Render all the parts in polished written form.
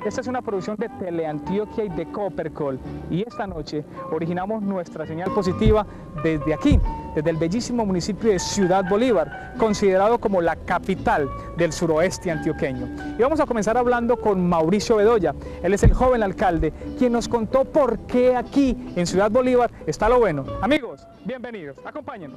Esta es una producción de Teleantioquia y de Coopercol, y esta noche originamos nuestra señal positiva desde aquí, desde el bellísimo municipio de Ciudad Bolívar, considerado como la capital del suroeste antioqueño. Y vamos a comenzar hablando con Mauricio Bedoya. Él es el joven alcalde, quien nos contó por qué aquí en Ciudad Bolívar está lo bueno. Amigos, bienvenidos, acompáñenos.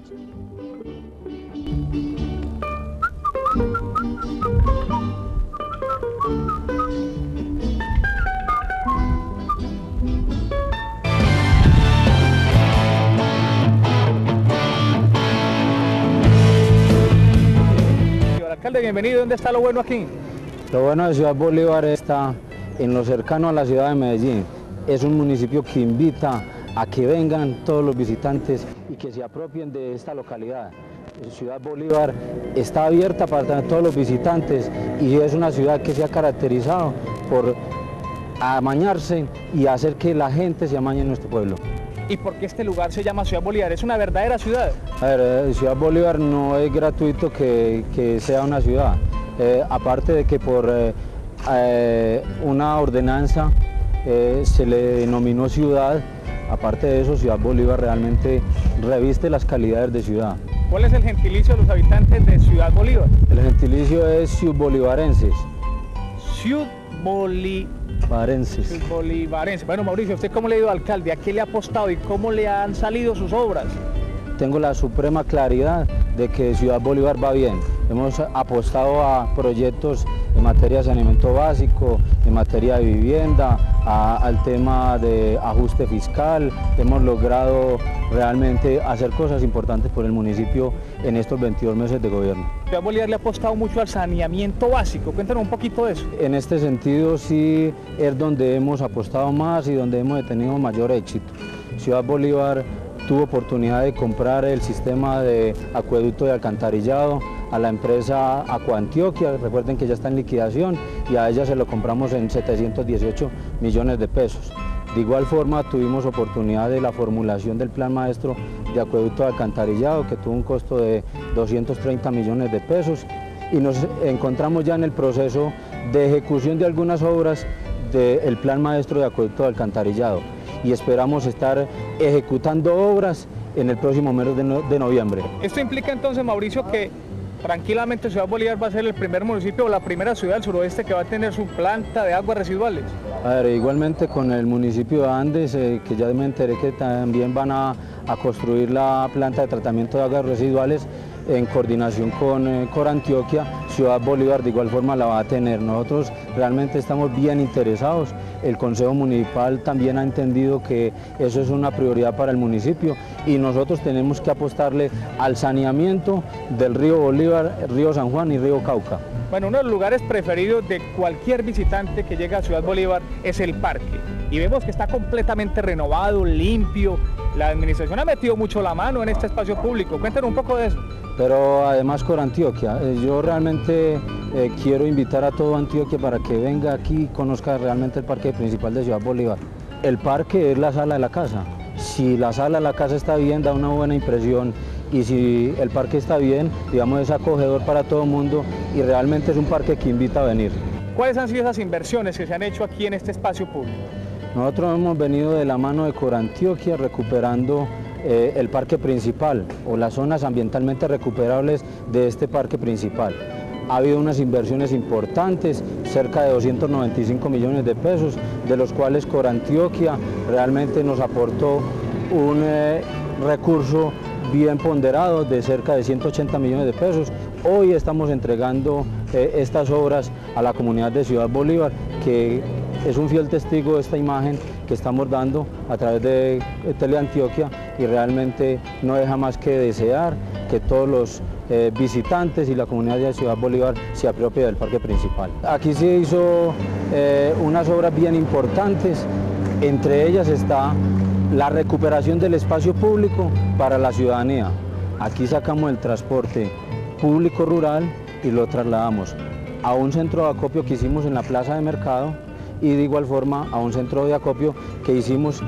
Alcalde, bienvenido. ¿Dónde está lo bueno aquí? Lo bueno de Ciudad Bolívar está en lo cercano a la ciudad de Medellín. Es un municipio que invita a que vengan todos los visitantes y que se apropien de esta localidad. Ciudad Bolívar está abierta para todos los visitantes y es una ciudad que se ha caracterizado por amañarse y hacer que la gente se amañe en nuestro pueblo. ¿Y por qué este lugar se llama Ciudad Bolívar? ¿Es una verdadera ciudad? A ver, Ciudad Bolívar no es gratuito que sea una ciudad. Aparte de que por una ordenanza se le denominó ciudad, aparte de eso, Ciudad Bolívar realmente reviste las calidades de ciudad. ¿Cuál es el gentilicio de los habitantes de Ciudad Bolívar? El gentilicio es ciudbolivarenses. Ciudbolivarenses. Bueno, Mauricio, ¿usted cómo le ha ido, alcalde? ¿A qué le ha apostado y cómo le han salido sus obras? Tengo la suprema claridad de que Ciudad Bolívar va bien. Hemos apostado a proyectos en materia de saneamiento básico, en materia de vivienda, al tema de ajuste fiscal. Hemos logrado realmente hacer cosas importantes por el municipio en estos 22 meses de gobierno. Ciudad Bolívar le ha apostado mucho al saneamiento básico. Cuéntanos un poquito de eso. En este sentido sí es donde hemos apostado más y donde hemos tenido mayor éxito. Ciudad Bolívar tuvo oportunidad de comprar el sistema de acueducto de alcantarillado a la empresa Acuantioquia. Recuerden que ya está en liquidación y a ella se lo compramos en 718 millones de pesos. De igual forma tuvimos oportunidad de la formulación del plan maestro de acueducto de alcantarillado, que tuvo un costo de 230 millones de pesos, y nos encontramos ya en el proceso de ejecución de algunas obras del plan maestro de acueducto de alcantarillado, y esperamos estar ejecutando obras en el próximo mes de noviembre. Esto implica entonces, Mauricio, que tranquilamente Ciudad Bolívar va a ser el primer municipio o la primera ciudad del suroeste que va a tener su planta de aguas residuales. A ver, igualmente con el municipio de Andes, que ya me enteré que también van a construir la planta de tratamiento de aguas residuales en coordinación con Corantioquia. Ciudad Bolívar de igual forma la va a tener. Nosotros realmente estamos bien interesados. El Consejo Municipal también ha entendido que eso es una prioridad para el municipio y nosotros tenemos que apostarle al saneamiento del río Bolívar, río San Juan y río Cauca. Bueno, uno de los lugares preferidos de cualquier visitante que llega a Ciudad Bolívar es el parque. Y vemos que está completamente renovado, limpio. La administración ha metido mucho la mano en este espacio público. Cuéntanos un poco de eso. Pero además Corantioquia, yo realmente quiero invitar a todo Antioquia para que venga aquí y conozca realmente el parque principal de Ciudad Bolívar. El parque es la sala de la casa. Si la sala de la casa está bien, da una buena impresión, y si el parque está bien, digamos, es acogedor para todo el mundo y realmente es un parque que invita a venir. ¿Cuáles han sido esas inversiones que se han hecho aquí en este espacio público? Nosotros hemos venido de la mano de Corantioquia recuperando el parque principal o las zonas ambientalmente recuperables de este parque principal. Ha habido unas inversiones importantes, cerca de 295 millones de pesos, de los cuales Corantioquia realmente nos aportó un recurso bien ponderado de cerca de 180 millones de pesos. Hoy estamos entregando estas obras a la comunidad de Ciudad Bolívar, que es un fiel testigo de esta imagen que estamos dando a través de Teleantioquia, y realmente no deja más que desear que todos los visitantes y la comunidad de Ciudad Bolívar se apropie del parque principal. Aquí se hizo unas obras bien importantes, entre ellas está la recuperación del espacio público para la ciudadanía. Aquí sacamos el transporte público rural y lo trasladamos a un centro de acopio que hicimos en la plaza de mercado, y de igual forma a un centro de acopio que hicimos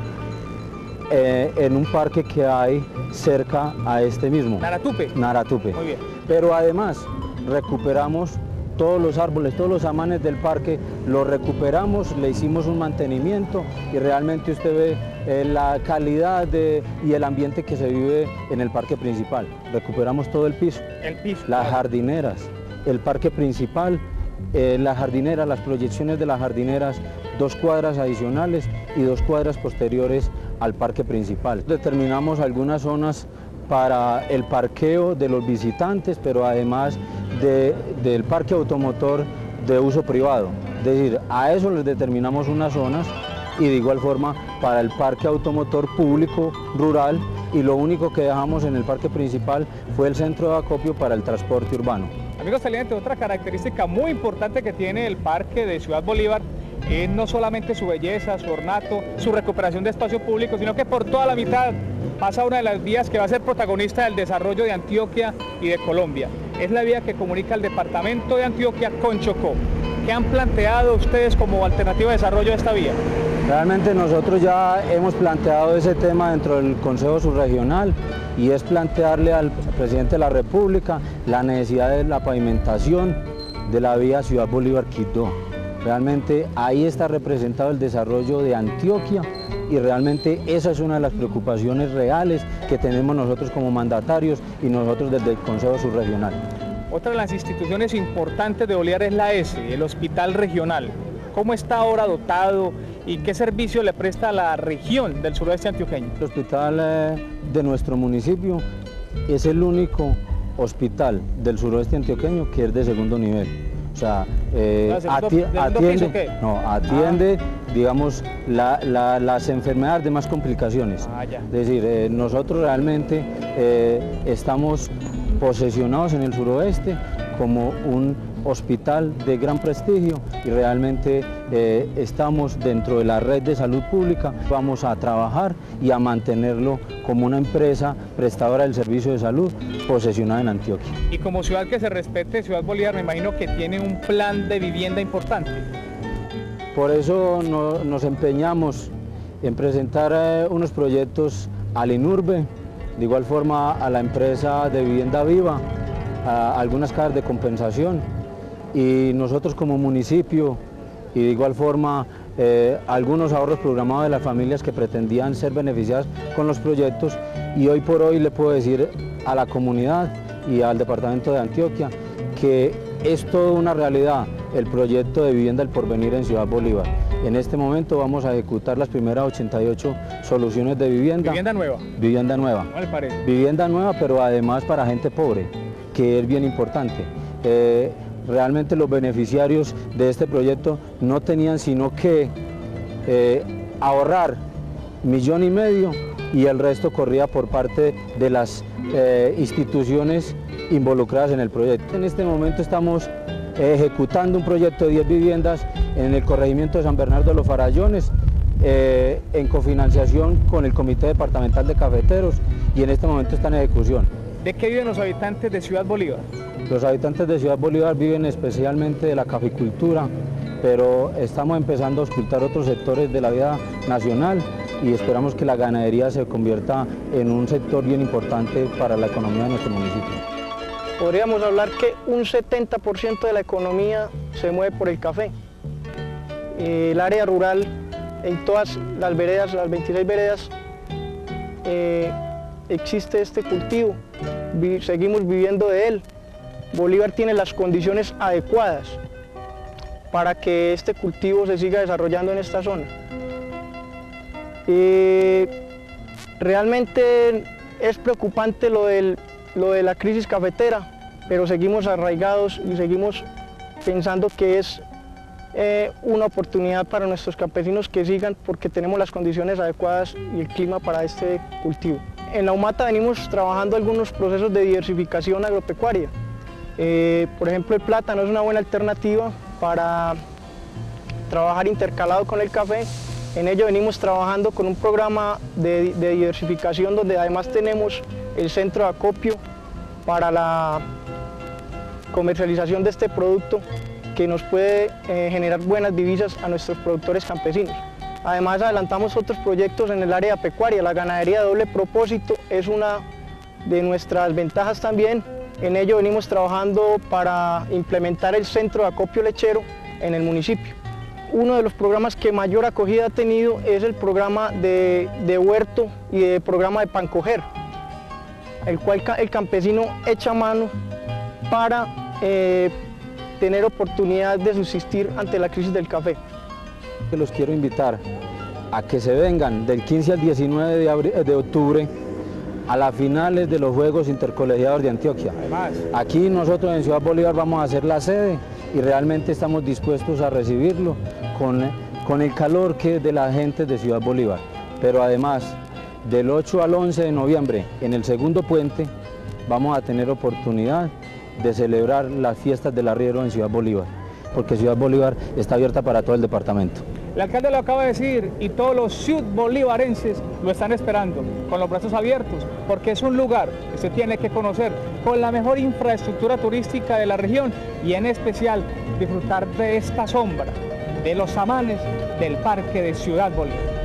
en un parque que hay cerca a este mismo. Naratupe. Naratupe. Muy bien. Pero además recuperamos todos los árboles, todos los amanes del parque, los recuperamos, le hicimos un mantenimiento y realmente usted ve la calidad y el ambiente que se vive en el parque principal. Recuperamos todo el piso, las jardineras, el parque principal, las jardineras, las proyecciones de las jardineras, 2 cuadras adicionales y 2 cuadras posteriores al parque principal. Determinamos algunas zonas para el parqueo de los visitantes, pero además del parque automotor de uso privado. Es decir, a eso les determinamos unas zonas y de igual forma para el parque automotor público rural, y lo único que dejamos en el parque principal fue el centro de acopio para el transporte urbano. Amigos televidentes, otra característica muy importante que tiene el parque de Ciudad Bolívar es no solamente su belleza, su ornato, su recuperación de espacio público, sino que por toda la mitad pasa una de las vías que va a ser protagonista del desarrollo de Antioquia y de Colombia. Es la vía que comunica el departamento de Antioquia con Chocó. ¿Qué han planteado ustedes como alternativa de desarrollo de esta vía? Realmente nosotros ya hemos planteado ese tema dentro del Consejo Subregional, y es plantearle al presidente de la República la necesidad de la pavimentación de la vía Ciudad Bolívar-Quibdó. Realmente ahí está representado el desarrollo de Antioquia, y realmente esa es una de las preocupaciones reales que tenemos nosotros como mandatarios y nosotros desde el Consejo Subregional. Otra de las instituciones importantes de Bolívar es la ESE, el Hospital Regional. ¿Cómo está ahora dotado y qué servicio le presta a la región del suroeste antioqueño? El hospital de nuestro municipio es el único hospital del suroeste antioqueño que es de segundo nivel. O sea, atiende digamos, las enfermedades de más complicaciones. Es decir, nosotros realmente estamos posesionados en el suroeste como un hospital de gran prestigio, y realmente estamos dentro de la red de salud pública. Vamos a trabajar y a mantenerlo como una empresa prestadora del servicio de salud posesionada en Antioquia. Y como ciudad que se respete, Ciudad Bolívar, me imagino que tiene un plan de vivienda importante. Por eso nos empeñamos en presentar unos proyectos al INURBE, de igual forma a la empresa de Vivienda Viva, a algunas casas de compensación, y nosotros como municipio, y de igual forma algunos ahorros programados de las familias que pretendían ser beneficiadas con los proyectos. Y hoy por hoy le puedo decir a la comunidad y al departamento de Antioquia que es toda una realidad el proyecto de Vivienda del Porvenir en Ciudad Bolívar. En este momento vamos a ejecutar las primeras 88 soluciones de vivienda. ¿Vivienda nueva? Vivienda nueva. ¿Cómo le parece? Vivienda nueva, pero además para gente pobre, que es bien importante. Realmente los beneficiarios de este proyecto no tenían sino que ahorrar 1,5 millones, y el resto corría por parte de las instituciones involucradas en el proyecto. En este momento estamos ejecutando un proyecto de 10 viviendas en el corregimiento de San Bernardo de los Farallones, en cofinanciación con el Comité Departamental de Cafeteros, y en este momento está en ejecución. ¿De qué viven los habitantes de Ciudad Bolívar? Los habitantes de Ciudad Bolívar viven especialmente de la caficultura, pero estamos empezando a auscultar otros sectores de la vida nacional, y esperamos que la ganadería se convierta en un sector bien importante para la economía de nuestro municipio. Podríamos hablar que un 70% de la economía se mueve por el café. El área rural, en todas las veredas, las 26 veredas, existe este cultivo, seguimos viviendo de él. Bolívar tiene las condiciones adecuadas para que este cultivo se siga desarrollando en esta zona. Realmente es preocupante lo de la crisis cafetera, pero seguimos arraigados y seguimos pensando que es una oportunidad para nuestros campesinos que sigan, porque tenemos las condiciones adecuadas y el clima para este cultivo. En la Humata venimos trabajando algunos procesos de diversificación agropecuaria. Por ejemplo, el plátano es una buena alternativa para trabajar intercalado con el café. En ello venimos trabajando con un programa de diversificación, donde además tenemos el centro de acopio para la comercialización de este producto, que nos puede generar buenas divisas a nuestros productores campesinos. Además, adelantamos otros proyectos en el área pecuaria. La ganadería de doble propósito es una de nuestras ventajas también, En ello venimos trabajando para implementar el centro de acopio lechero en el municipio. Uno de los programas que mayor acogida ha tenido es el programa de huerto y el programa de pancoger, el cual el campesino echa mano para tener oportunidad de subsistir ante la crisis del café. Los quiero invitar a que se vengan del 15 al 19 de octubre a las finales de los Juegos Intercolegiados de Antioquia. Aquí nosotros en Ciudad Bolívar vamos a hacer la sede y realmente estamos dispuestos a recibirlo con el calor de la gente de Ciudad Bolívar. Pero además, del 8 al 11 de noviembre, en el segundo puente, vamos a tener oportunidad de celebrar las fiestas del arriero en Ciudad Bolívar, porque Ciudad Bolívar está abierta para todo el departamento. El alcalde lo acaba de decir y todos los ciudbolivarenses lo están esperando con los brazos abiertos, porque es un lugar que se tiene que conocer con la mejor infraestructura turística de la región y en especial disfrutar de esta sombra, de los amanes del Parque de Ciudad Bolívar.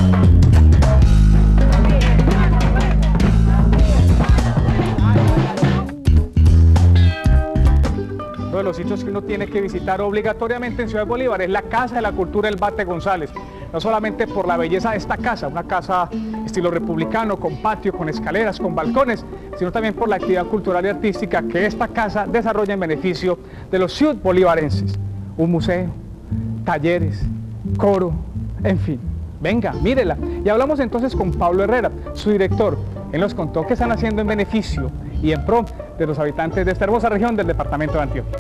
Uno de los sitios que uno tiene que visitar obligatoriamente en Ciudad Bolívar es la Casa de la Cultura El Bate González, no solamente por la belleza de esta casa, una casa estilo republicano, con patio, con escaleras, con balcones, sino también por la actividad cultural y artística que esta casa desarrolla en beneficio de los ciudbolivarenses. Un museo, talleres, coro, en fin. Venga, mírela. Y hablamos entonces con Pablo Herrera, su director. Él nos contó qué están haciendo en beneficio y en pro de los habitantes de esta hermosa región del departamento de Antioquia.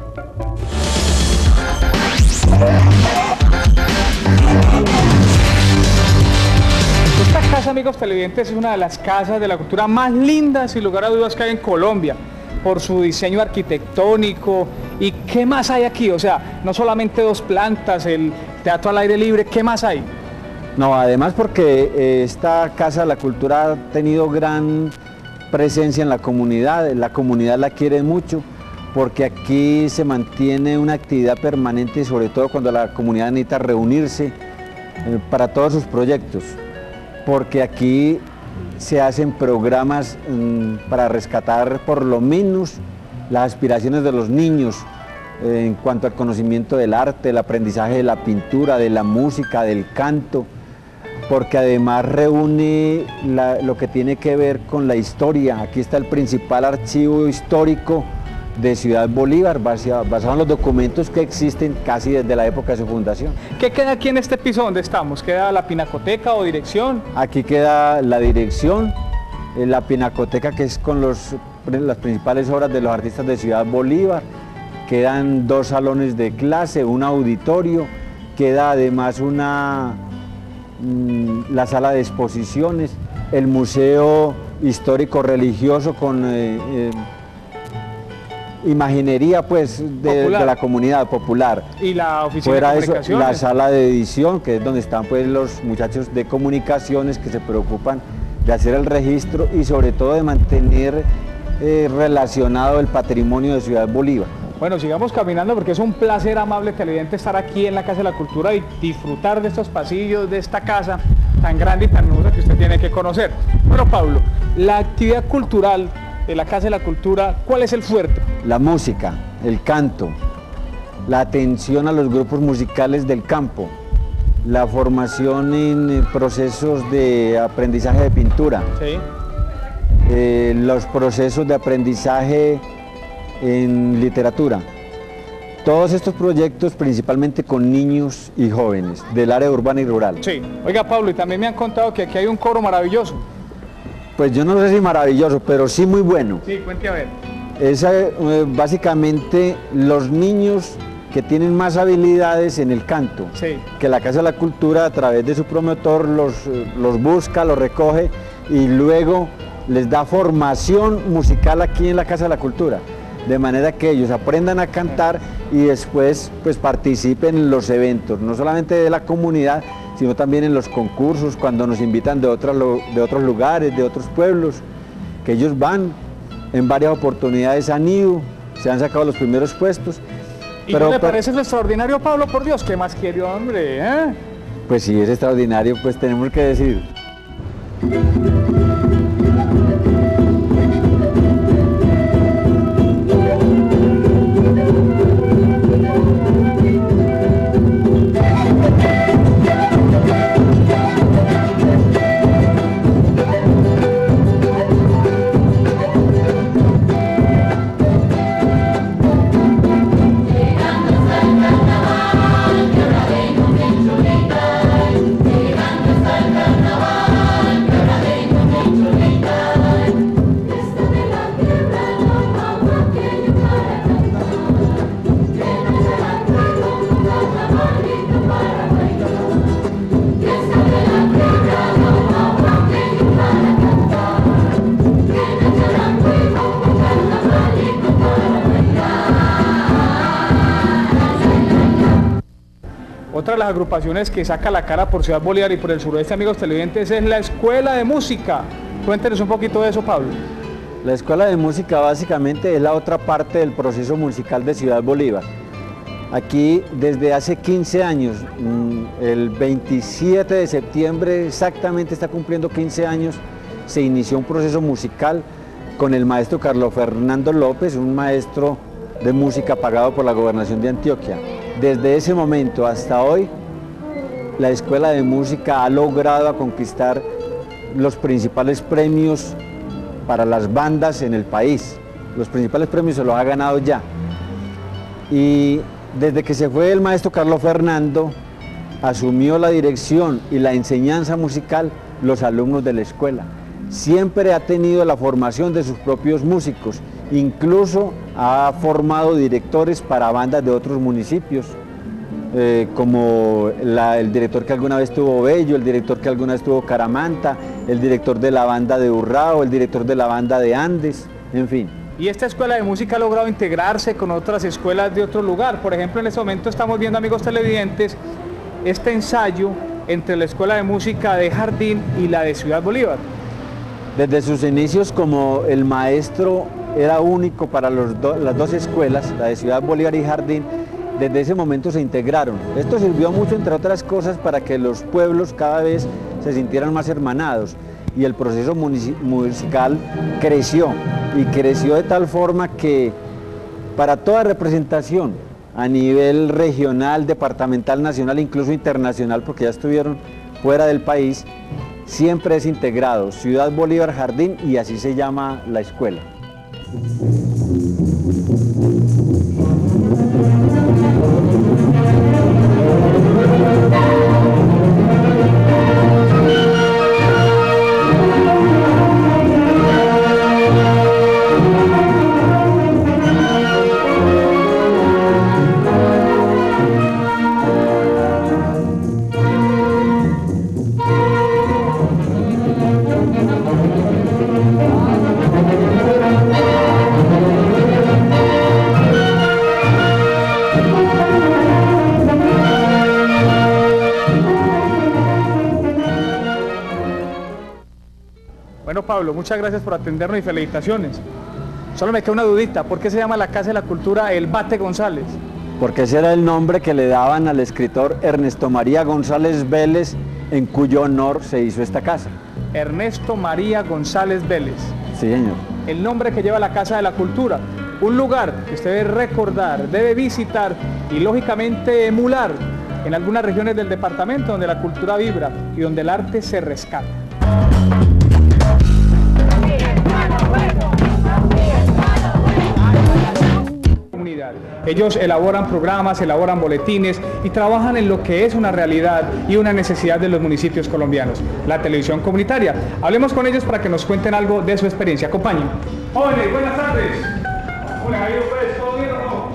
Esta casa, amigos televidentes, es una de las casas de la cultura más lindas, sin lugar a dudas, que hay en Colombia, por su diseño arquitectónico. ¿Y qué más hay aquí? O sea, no solamente dos plantas, el teatro al aire libre, ¿qué más hay? No, además porque esta Casa de la Cultura ha tenido gran presencia en la comunidad la quiere mucho, porque aquí se mantiene una actividad permanente, sobre todo cuando la comunidad necesita reunirse para todos sus proyectos, porque aquí se hacen programas para rescatar por lo menos las aspiraciones de los niños en cuanto al conocimiento del arte, el aprendizaje de la pintura, de la música, del canto, porque además reúne lo que tiene que ver con la historia. Aquí está el principal archivo histórico de Ciudad Bolívar, basado en los documentos que existen casi desde la época de su fundación. ¿Qué queda aquí en este piso donde estamos? ¿Queda la pinacoteca o dirección? Aquí queda la dirección, la pinacoteca, que es con las principales obras de los artistas de Ciudad Bolívar. Quedan dos salones de clase, un auditorio, queda además la sala de exposiciones, el museo histórico religioso con imaginería pues de la comunidad popular. Y la oficina fuera de comunicaciones. Eso, la sala de edición, que es donde están pues los muchachos de comunicaciones que se preocupan de hacer el registro y sobre todo de mantener relacionado el patrimonio de Ciudad Bolívar. Bueno, sigamos caminando porque es un placer, amable televidente, estar aquí en la Casa de la Cultura y disfrutar de estos pasillos, de esta casa tan grande y tan nueva que usted tiene que conocer. Bueno, Pablo, la actividad cultural de la Casa de la Cultura, ¿cuál es el fuerte? La música, el canto, la atención a los grupos musicales del campo, la formación en procesos de aprendizaje de pintura, sí. Los procesos de aprendizaje en literatura. Todos estos proyectos principalmente con niños y jóvenes del área urbana y rural. Sí. Oiga, Pablo, y también me han contado que aquí hay un coro maravilloso. Pues yo no sé si maravilloso, pero sí muy bueno. Sí, cuente a ver. Es básicamente los niños que tienen más habilidades en el canto, sí, que la Casa de la Cultura a través de su promotor los busca, los recoge y luego les da formación musical aquí en la Casa de la Cultura, de manera que ellos aprendan a cantar y después pues participen en los eventos, no solamente de la comunidad, sino también en los concursos, cuando nos invitan de otros lugares, de otros pueblos, que ellos van, en varias oportunidades han ido, se han sacado los primeros puestos. ¿Y no le parece lo extraordinario, Pablo? Por Dios, ¿qué más quiere, hombre? Pues sí, es extraordinario, pues tenemos que decir. las agrupaciones que saca la cara por Ciudad Bolívar y por el suroeste, amigos televidentes, es la Escuela de Música. Cuéntenos un poquito de eso, Pablo. La Escuela de Música básicamente es la otra parte del proceso musical de Ciudad Bolívar. Aquí desde hace 15 años, el 27 de septiembre exactamente está cumpliendo 15 años, se inició un proceso musical con el maestro Carlos Fernando López, un maestro de música pagado por la Gobernación de Antioquia. Desde ese momento hasta hoy, la Escuela de Música ha logrado conquistar los principales premios para las bandas en el país. Los principales premios se los ha ganado ya. Y desde que se fue el maestro Carlos Fernando, asumió la dirección y la enseñanza musical los alumnos de la escuela. Siempre ha tenido la formación de sus propios músicos, incluso ha formado directores para bandas de otros municipios, como el director que alguna vez tuvo Bello, el director que alguna vez tuvo Caramanta, el director de la banda de Urrao, el director de la banda de Andes, en fin. Y esta escuela de música ha logrado integrarse con otras escuelas de otro lugar. Por ejemplo, en este momento estamos viendo, amigos televidentes, este ensayo entre la Escuela de Música de Jardín y la de Ciudad Bolívar. Desde sus inicios, como el maestro era único para las dos escuelas, la de Ciudad Bolívar y Jardín, desde ese momento se integraron. Esto sirvió mucho, entre otras cosas, para que los pueblos cada vez se sintieran más hermanados y el proceso musical creció, y creció de tal forma que para toda representación a nivel regional, departamental, nacional, incluso internacional, porque ya estuvieron fuera del país, siempre es integrado Ciudad Bolívar Jardín, y así se llama la escuela. Bueno, Pablo, muchas gracias por atendernos y felicitaciones. Solo me queda una dudita, ¿por qué se llama la Casa de la Cultura El Bate González? Porque ese era el nombre que le daban al escritor Ernesto María González Vélez, en cuyo honor se hizo esta casa. Ernesto María González Vélez. Sí, señor. El nombre que lleva la Casa de la Cultura, un lugar que usted debe recordar, debe visitar y lógicamente emular en algunas regiones del departamento donde la cultura vibra y donde el arte se rescata. Ellos elaboran programas, elaboran boletines y trabajan en lo que es una realidad y una necesidad de los municipios colombianos, la televisión comunitaria. Hablemos con ellos para que nos cuenten algo de su experiencia. Acompañen. Jóvenes, buenas tardes. Hola, pues, ¿todo bien o no?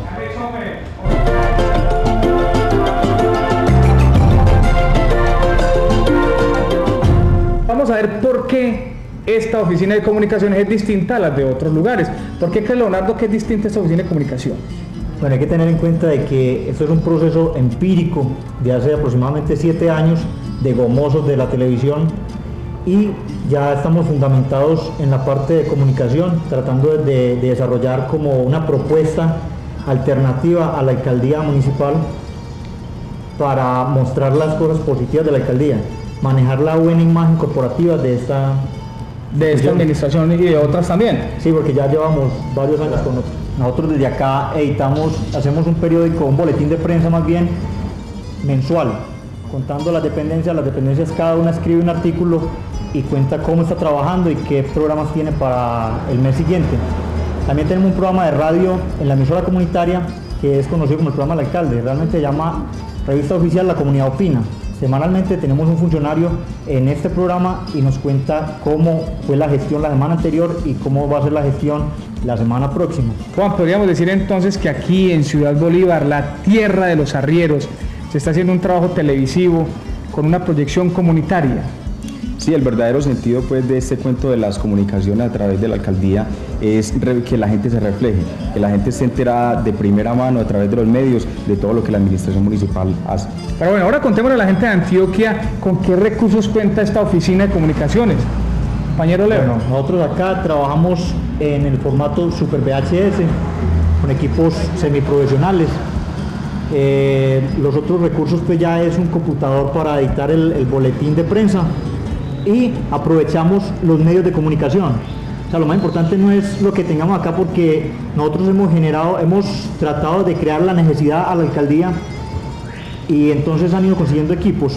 Vamos a ver por qué esta oficina de comunicaciones es distinta a las de otros lugares. ¿Por qué cree Leonardo que es distinta esta oficina de comunicación? Bueno, hay que tener en cuenta de que esto es un proceso empírico de hace aproximadamente 7 años de gomozos de la televisión, y ya estamos fundamentados en la parte de comunicación, tratando de desarrollar como una propuesta alternativa a la alcaldía municipal para mostrar las cosas positivas de la alcaldía, manejar la buena imagen corporativa de esta administración y de otras también. Sí, porque ya llevamos varios años con nosotros. Nosotros desde acá hacemos un periódico, un boletín de prensa más bien mensual, contando las dependencias cada una escribe un artículo y cuenta cómo está trabajando y qué programas tiene para el mes siguiente. También tenemos un programa de radio en la emisora comunitaria que es conocido como el programa del alcalde, realmente se llama Revista Oficial La Comunidad Opina. Semanalmente tenemos un funcionario en este programa y nos cuenta cómo fue la gestión la semana anterior y cómo va a ser la gestión la semana próxima. Juan, podríamos decir entonces que aquí en Ciudad Bolívar, la tierra de los arrieros, se está haciendo un trabajo televisivo con una proyección comunitaria. Sí, el verdadero sentido pues de este cuento de las comunicaciones a través de la alcaldía es que la gente se refleje, que la gente esté enterada de primera mano a través de los medios de todo lo que la administración municipal hace. Pero bueno, ahora contémosle a la gente de Antioquia con qué recursos cuenta esta oficina de comunicaciones. Compañero Leo. Bueno, nosotros acá trabajamos en el formato Super VHS, con equipos semiprofesionales. Los otros recursos pues ya es un computador para editar el boletín de prensa y aprovechamos los medios de comunicación. O sea, lo más importante no es lo que tengamos acá, porque nosotros hemos tratado de crear la necesidad a la alcaldía y entonces han ido consiguiendo equipos.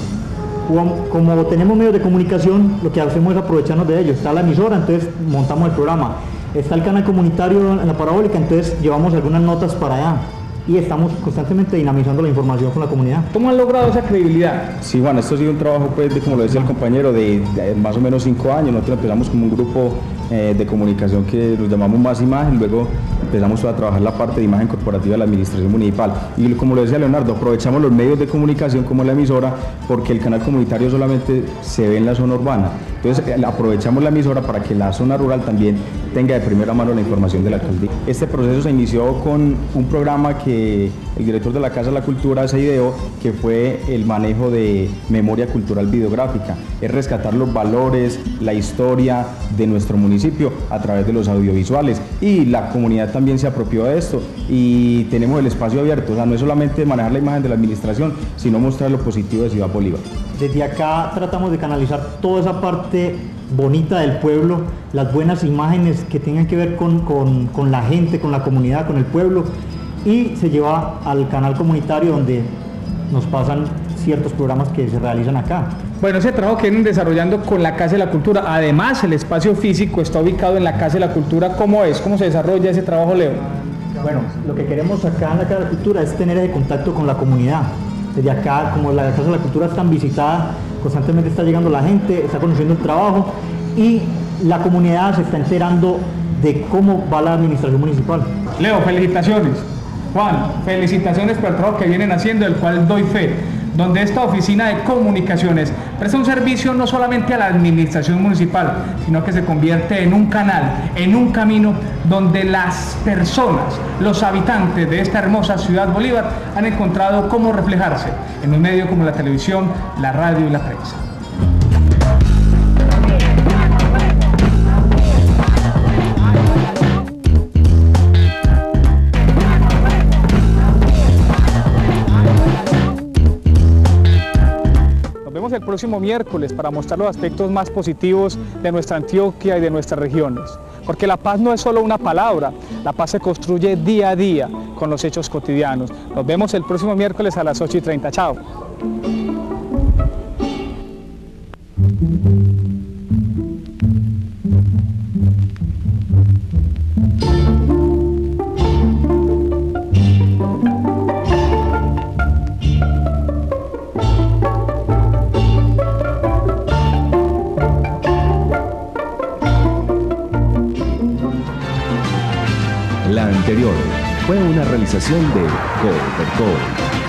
Como tenemos medios de comunicación, lo que hacemos es aprovecharnos de ellos. Está la emisora, entonces montamos el programa. Está el canal comunitario en la parabólica, entonces llevamos algunas notas para allá. Y estamos constantemente dinamizando la información con la comunidad. ¿Cómo han logrado esa credibilidad? Sí, Juan, esto ha sido un trabajo, pues, como lo decía el compañero, de más o menos 5 años. Nosotros empezamos como un grupo de comunicación que nos llamamos Más Imagen, luego empezamos a trabajar la parte de imagen corporativa de la administración municipal. Y como lo decía Leonardo, aprovechamos los medios de comunicación como la emisora, porque el canal comunitario solamente se ve en la zona urbana. Entonces aprovechamos la emisora para que la zona rural también tenga de primera mano la información de la alcaldía. Este proceso se inició con un programa que el director de la Casa de la Cultura se ideó, que fue el manejo de memoria cultural videográfica. Es rescatar los valores, la historia de nuestro municipio a través de los audiovisuales, y la comunidad también se apropió de esto y tenemos el espacio abierto. O sea, no es solamente manejar la imagen de la administración, sino mostrar lo positivo de Ciudad Bolívar. Desde acá tratamos de canalizar toda esa parte bonita del pueblo, las buenas imágenes que tengan que ver con la gente, con la comunidad, con el pueblo, y se lleva al canal comunitario donde nos pasan ciertos programas que se realizan acá. Bueno, ese trabajo que vienen desarrollando con la Casa de la Cultura, además el espacio físico está ubicado en la Casa de la Cultura. ¿Cómo es? ¿Cómo se desarrolla ese trabajo, Leo? Bueno, lo que queremos acá en la Casa de la Cultura es tener ese contacto con la comunidad. Desde acá, como la Casa de la Cultura es tan visitada, constantemente está llegando la gente, está conociendo el trabajo y la comunidad se está enterando de cómo va la administración municipal. Leo, felicitaciones. Juan, felicitaciones por el trabajo que vienen haciendo, del cual doy fe, donde esta oficina de comunicaciones presta un servicio no solamente a la administración municipal, sino que se convierte en un canal, en un camino donde las personas, los habitantes de esta hermosa ciudad Bolívar han encontrado cómo reflejarse en un medio como la televisión, la radio y la prensa. El próximo miércoles para mostrar los aspectos más positivos de nuestra Antioquia y de nuestras regiones, porque la paz no es solo una palabra, la paz se construye día a día con los hechos cotidianos. Nos vemos el próximo miércoles a las 8:30. Chao. La anterior fue una realización de Copercol.